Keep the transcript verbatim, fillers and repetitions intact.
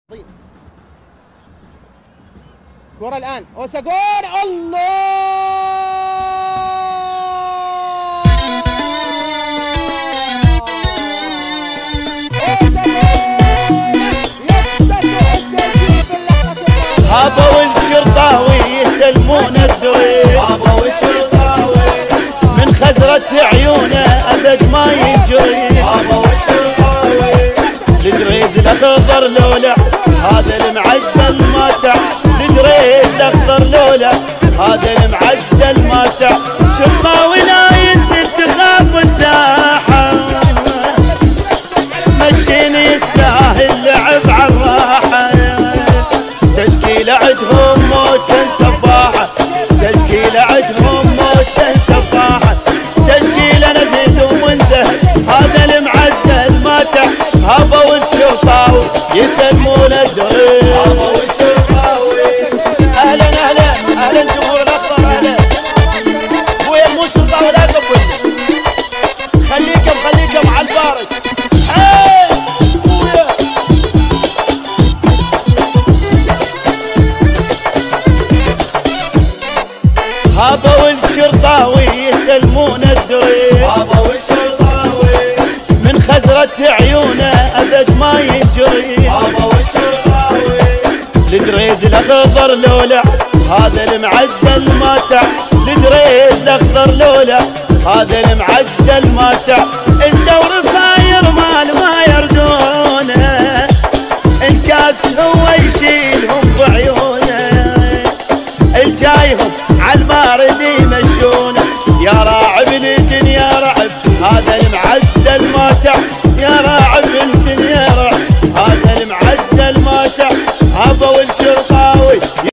طيب. كرة الآن أوساجون. الله هابا والشرطاوي يسلمون الدريب، هابا والشرطاوي من خزرة عيونه أبد ما يجري. هابا والشرطاوي الدريز الأخضر لولا هذا المعدل ماتع، الدريز الأخضر لولا هذا المعدل ماتع. شرطاوي لا ينزل تخاف الساحة، مشيني يستاهل لعب عالراحة. تشكيلة عدهم موجة سفاحة، تشكيلة عدهم موجة سفاحة، تشكيلة نزل ومنذهل هذا المعدل ماتع. هابا والشرطاوي يسلمون الدريب، هابا والشرطاوي اهلا اهلا اهلا جمهور الاخضر اهلا. ويا مو شرطاوي لا تقبلني، خليكم خليكم على البارد. هابا والشرطاوي يسلمون الدريب، هابا والشرطاوي من خزرة عيونه أبد ما يجري. هابا والشرطاوي الدريز الأخضر لولا هذا المعدل ماتع، الدريز الأخضر لولا هذا المعدل ماتع. الدور صاير مال ما يردونه، الكاس هو يشيلهم بعيونه، الجاي